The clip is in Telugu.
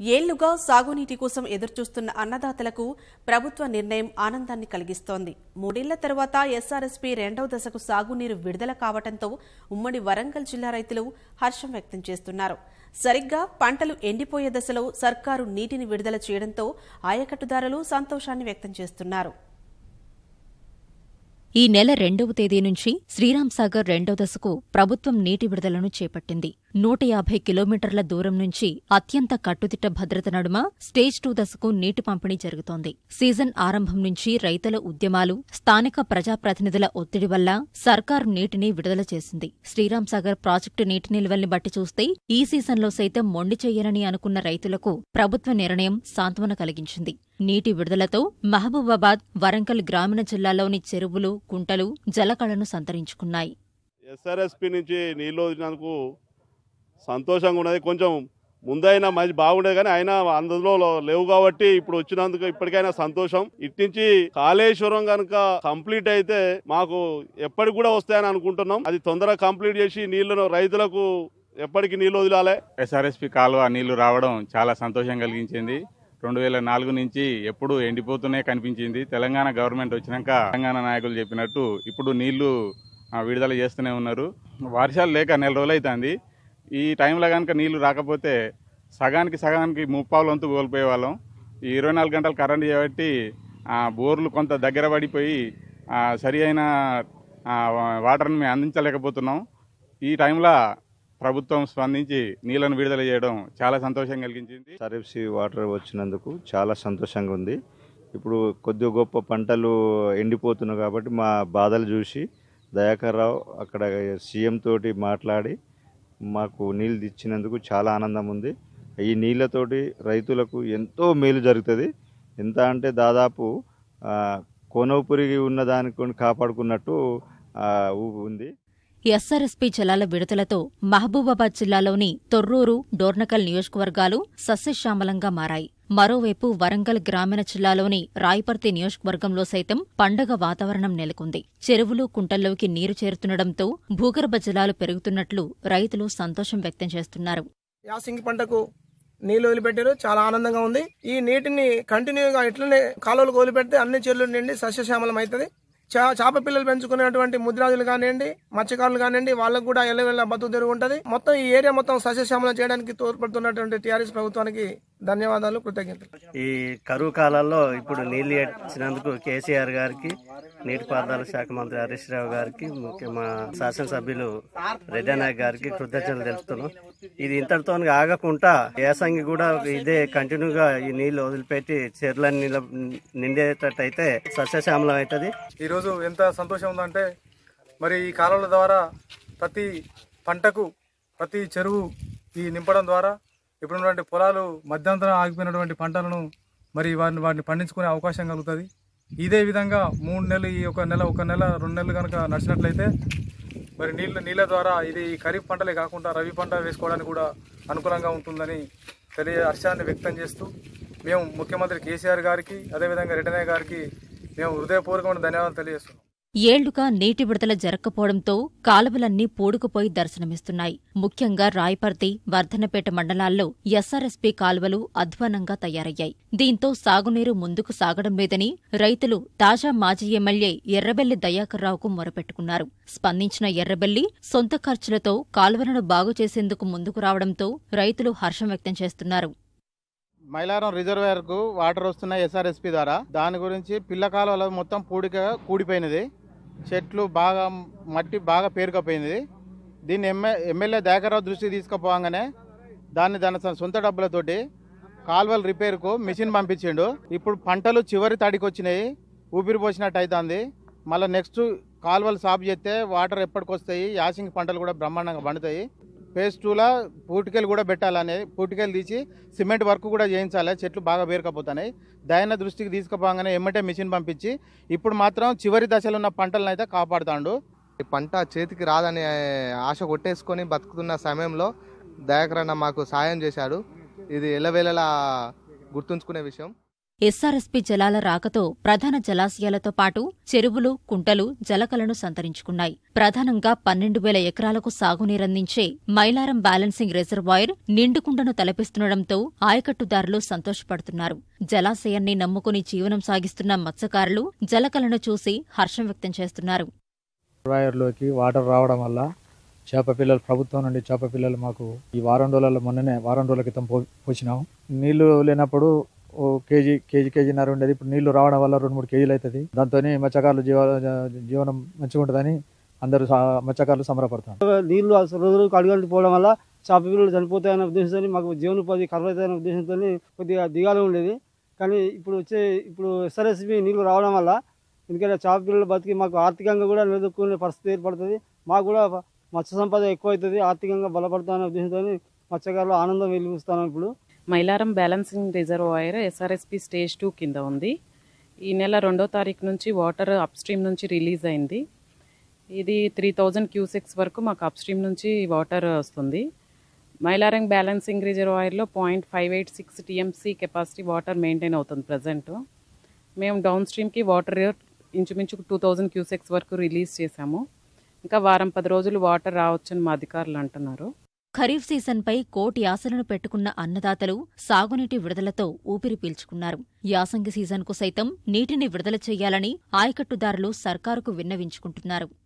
ఏళ్లుగా సాగునీటి కోసం ఎదురుచూస్తున్న అన్నదాతలకు ప్రభుత్వ నిర్ణయం ఆనందాన్ని కలిగిస్తోంది. 3 ఏళ్ల తర్వాత ఎస్ఆర్ఎస్పీ రెండవ దశకు సాగునీరు విడుదల కావడంతో ఉమ్మడి వరంగల్ జిల్లా రైతులు హర్షం వ్యక్తం చేస్తున్నారు. సరిగ్గా పంటలు ఎండిపోయే దశలో సర్కారు నీటిని విడుదల చేయడంతో ఆయకట్టుదారులు సంతోషాన్ని వ్యక్తం చేస్తున్నారు. ఈ నెల 2వ తేదీ నుంచి శ్రీరామ్ సాగర్ రెండో దశకు ప్రభుత్వం నీటి విడుదలను చేపట్టింది. 150 కిలోమీటర్ల దూరం నుంచి అత్యంత కట్టుదిట్ట భద్రత నడుమ స్టేజ్ 2 దశకు నీటి పంపిణీ జరుగుతోంది. సీజన్ ఆరంభం నుంచి రైతుల ఉద్యమాలు, స్థానిక ప్రజాప్రతినిధుల ఒత్తిడి వల్ల సర్కారు నీటిని విడుదల చేసింది. శ్రీరామ్ సాగర్ ప్రాజెక్టు నీటి నిల్వల్ని బట్టి చూస్తే ఈ సీజన్లో సైతం మొండి చెయ్యనని అనుకున్న రైతులకు ప్రభుత్వ నిర్ణయం సాంత్వన కలిగించింది. నీటి విడుదలతో మహబూబాబాద్, వరంగల్ గ్రామీణ జిల్లాలోని చెరువులు, కుంటలు జలకళను సంతరించుకున్నాయి. ఎస్ఆర్ఎస్పీ నుంచి నీళ్లు వదిలినందుకు సంతోషంగా ఉన్నది. కొంచెం ముందైనా మంచి బాగుండేది, కానీ అయినా అందులో లేవు కాబట్టి ఇప్పుడు వచ్చినందుకు ఇప్పటికైనా సంతోషం. ఇట్నుంచి కాళేశ్వరం కనుక కంప్లీట్ అయితే మాకు ఎప్పటికి కూడా వస్తాయని అనుకుంటున్నాం. అది తొందరగా కంప్లీట్ చేసి నీళ్లను రైతులకు ఎప్పటికీ నీళ్లు వదిలాలి. ఎస్ఆర్ఎస్పీ కాలువ నీళ్లు రావడం చాలా సంతోషం కలిగించింది. 2004 నుంచి ఎప్పుడు ఎండిపోతూనే కనిపించింది. తెలంగాణ గవర్నమెంట్ వచ్చినాక తెలంగాణ నాయకులు చెప్పినట్టు ఇప్పుడు నీళ్లు విడుదల చేస్తూనే ఉన్నారు. వర్షాలు లేక నెల రోజులు అవుతుంది. ఈ టైంలో కనుక నీళ్లు రాకపోతే సగానికి ముప్పావు వంతు కోల్పోయే వాళ్ళం. ఈ 24 గంటలు కరెంటు చేయబట్టి బోర్లు కొంత దగ్గర పడిపోయి సరి అయిన వాటర్ని మేము అందించలేకపోతున్నాం. ఈ టైంలో ప్రభుత్వం స్పందించి నీళ్లను విడుదల చేయడం చాలా సంతోషం కలిగించింది. ఎస్ఆర్ఎస్పీ వాటర్ వచ్చినందుకు చాలా సంతోషంగా ఉంది. ఇప్పుడు కొద్ది గొప్ప పంటలు ఎండిపోతున్నాయి కాబట్టి మా బాధలు చూసి దయాకర్ రావు అక్కడ సీఎం తోటి మాట్లాడి మాకు నీళ్ళు ఇచ్చినందుకు చాలా ఆనందం ఉంది. ఈ నీళ్ళతోటి రైతులకు ఎంతో మేలు జరుగుతుంది. ఎంత అంటే దాదాపు కోనపురిగి ఉన్నదానికి కాపాడుకున్నట్టు ఉంది. ఎస్ఆర్ఎస్పీ జలాల విడుదలతో మహబూబాబాద్ జిల్లాలోని తొర్రూరు, డోర్నకల్ నియోజకవర్గాలు సస్యశ్యామలంగా మారాయి. మరోవైపు వరంగల్ గ్రామీణ జిల్లాలోని రాయపర్తి నియోజకవర్గంలో సైతం పండగ వాతావరణం నెలకొంది. చెరువులు, కుంటల్లోకి నీరు చేరుతుండటంతో భూగర్భ జలాలు పెరుగుతున్నట్లు రైతులు సంతోషం వ్యక్తం చేస్తున్నారు. యాసంగి పంటకు నీళ్లు వదిలిపెట్టారు, చాలా ఆనందంగా ఉంది. ఈ నీటిని కంటిన్యూగా ఇట్లనే కాలువలు వదిలిపెడితే అన్ని చెరువులు నిండి సస్యశ్యామలం అవుతుంది. చేప పిల్లలు పెంచుకునేటువంటి ముద్రాజులు కానివ్వండి, మత్స్యకారులు కానివ్వండి, వాళ్ళకు కూడా ఎల్లవెల్ల బతుకు తెరుగు ఉంటుంది. మొత్తం ఈ ఏరియా మొత్తం సస్యశ్యామలం చేయడానికి తోడ్పడుతున్నటువంటి టీఆర్ఎస్ ప్రభుత్వానికి ధన్యవాదాలు, కృతజ్ఞతలు. ఈ కరువు కాలాల్లో ఇప్పుడు నీళ్లు ఇచ్చినందుకు కేసీఆర్ గారికి, నీటిపారుదల శాఖ మంత్రి హరీష్ రావు గారికి, మా శాసనసభ్యులు రెడ్డినాయక్ గారికి కృతజ్ఞతలు తెలుపుతున్నాం. ఇది ఇంతటితో ఆగకుండా యాసంగి కూడా ఇదే కంటిన్యూగా ఈ నీళ్లు వదిలిపెట్టి చెరువులన్నీ నిండేటట్టయితే సస్యశ్యామలం అవుతుంది. ఈరోజు ఎంత సంతోషం ఉందంటే, మరి ఈ కాలువల ద్వారా ప్రతి పంటకు, ప్రతి చెరువు ఈ నింపడం ద్వారా ఇప్పుడున్నటువంటి పొలాలు మధ్యంతరం ఆగిపోయినటువంటి పంటలను మరి వాటిని పండించుకునే అవకాశం కలుగుతుంది. ఇదే విధంగా 3 నెలలు, ఈ ఒక నెల 2 నెలలు కనుక నడిచినట్లయితే మరి నీళ్ళ ద్వారా ఇది ఖరీఫ్ పంటలే కాకుండా రబీ పంట వేసుకోవడానికి కూడా అనుకూలంగా ఉంటుందని హర్షాన్ని వ్యక్తం చేస్తూ మేము ముఖ్యమంత్రి కేసీఆర్ గారికి, అదేవిధంగా రెడ్డినాయక్ గారికి మేము హృదయపూర్వకమైన ధన్యవాదాలు తెలియజేస్తున్నాం. ఏళ్లుగా నీటి విడుదల జరగకపోవడంతో కాలువలన్నీ పూడుకుపోయి దర్శనమిస్తున్నాయి. ముఖ్యంగా రాయపర్తి, వర్ధన్నపేట మండలాల్లో ఎస్ఆర్ఎస్పీ కాలువలు అధ్వానంగా తయారయ్యాయి. దీంతో సాగునీరు ముందుకు సాగడం లేదని రైతులు తాజా మాజీ ఎమ్మెల్యే ఎర్రబెల్లి దయాకర్ రావుకు మొరపెట్టుకున్నారు. స్పందించిన ఎర్రబెల్లి సొంత ఖర్చులతో కాలువలను బాగు చేసేందుకు ముందుకు రావడంతో రైతులు హర్షం వ్యక్తం చేస్తున్నారు. మైలారం రిజర్వేర్ కు వాటర్ వస్తున్నాయి ఎస్ఆర్ఎస్పీ ద్వారా. దాని గురించి పిల్ల కాలువలో మొత్తం కూడిపోయినది, చెట్లు బాగా మట్టి బాగా పేరుకపోయింది. దీన్ని ఎమ్మెల్యే దయాకర్రావు దృష్టికి తీసుకుపోగానే దాని సొంత డబ్బులతోటి కాలువల రిపేర్కు మిషన్ పంపించిండు. ఇప్పుడు పంటలు చివరి తడికి వచ్చినాయి, ఊపిరి పోసినట్టు అవుతుంది. మళ్ళీ నెక్స్ట్ కాలువలు సాపు చేస్తే వాటర్ ఎప్పటికొస్తాయి, యాసింగి పంటలు కూడా బ్రహ్మాండంగా పండుతాయి. ఫేజ్ 2లా పూటికలు కూడా పెట్టాలని, పూటికలు తీసి సిమెంట్ వర్క్ కూడా చేయించాలి, చెట్లు బాగా పేరుకపోతున్నాయి. దయన దృష్టికి తీసుకుపోగానే ఎమ్మటే మిషన్ పంపించి ఇప్పుడు మాత్రం చివరి దశలో ఉన్న పంటలను అయితే కాపాడుతాడు. ఈ పంట చేతికి రాదని ఆశ కొట్టేసుకొని బతుకుతున్న సమయంలో దయాకర్ అన్న మాకు సాయం చేశాడు. ఇది ఎల్లవేళలా గుర్తుంచుకునే విషయం. ఎస్ఆర్ఎస్పీ జలాల రాకతో ప్రధాన జలాశయాలతో పాటు చెరువులు, కుంటలు జలకలను సంతరించుకున్నాయి. ప్రధానంగా 12,000 ఎకరాలకు సాగునీరందించే మైలారం బ్యాలెన్సింగ్ రిజర్వాయర్ నిండుకుండను తలపిస్తుండటంతో ఆయకట్టుదారులు సంతోషపడుతున్నారు. జలాశయాన్ని నమ్ముకుని జీవనం సాగిస్తున్న మత్స్యకారులు జలకలను చూసి హర్షం వ్యక్తం చేస్తున్నారు. రిజర్వాయర్లోకి వాటర్ రావడం వల్ల చేప పిల్లలు, ప్రభుత్వం నుండి చేప పిల్లలు మాకు ఈ వారం రోజుల క్రితం పోసినాం. నీళ్లు లేనప్పుడు ఓ కేజీన్నర ఉండేది. ఇప్పుడు నీళ్లు రావడం వల్ల 2-3 కేజీలు అవుతుంది. దాంతో మత్స్యకారులు జీవనం మంచిగా ఉంటుందని అందరూ మత్స్యకారులు సంబరపడతారు. నీళ్లు రోజు అడుగులు పోవడం వల్ల చేప పిల్లలు చనిపోతాయనే ఉద్దేశంతో మాకు జీవనోపాధి కరువైతాయనే ఉద్దేశంతో కొద్దిగా దిగాలు ఉండేది. కానీ ఇప్పుడు ఎస్ఆర్ఎస్పీ నీళ్లు రావడం వల్ల ఎందుకంటే చేప పిల్లలు బతికి మాకు ఆర్థికంగా కూడా నిలదొక్కునే పరిస్థితి ఏర్పడుతుంది. మాకు కూడా మత్స్య సంపద ఎక్కువ అవుతుంది, ఆర్థికంగా బలపడతామనే ఉద్దేశంతో మత్స్యకారులు ఆనందం వెలిగిస్తున్నాం. ఇప్పుడు Mailaram balancing reservoir SRSP stage 2 కింద ఉంది. ఈ నెల 2వ తారీఖు నుంచి వాటర్ అప్ స్ట్రీమ్ నుంచి రిలీజ్ అయింది. ఇది 3000 క్యూసెక్స్ వరకు మాకు అప్ స్ట్రీమ్ నుంచి వాటర్ వస్తుంది. మైలారం బ్యాలెన్సింగ్ రిజర్వాయర్లో 0.586 టీఎంసీ కెపాసిటీ వాటర్ మెయింటైన్ అవుతుంది ప్రజెంట్. మేము డౌన్ స్ట్రీమ్కి వాటర్ ఇంచుమించు 2000 క్యూసెక్స్ వరకు రిలీజ్ చేశాము. ఇంకా వారం 10 రోజులు వాటర్ రావచ్చని మా అధికారులు అంటున్నారు. ఖరీఫ్ సీజన్పై కోటి ఆశలను పెట్టుకున్న అన్నదాతలు సాగునీటి విడుదలతో ఊపిరి పీల్చుకున్నారు. యాసంగి సీజన్కు సైతం నీటిని విడుదల చేయాలని ఆయకట్టుదారులు సర్కారుకు విన్నవించుకుంటున్నారు.